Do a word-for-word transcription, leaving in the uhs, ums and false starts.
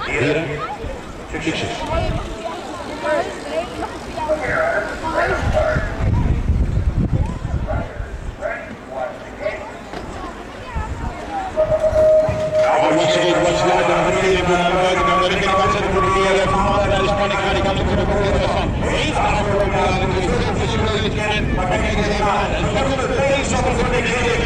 Heren, succes. Once again, what's the other one? The buitenkant zetten voor de heer Van Mannen bij de spanning gaat die kant op kunnen proberen van. Heeft daar voor elkaar. Het is een professionele kennen, maar kijk eens even aan. En dat is het tweede stap voor de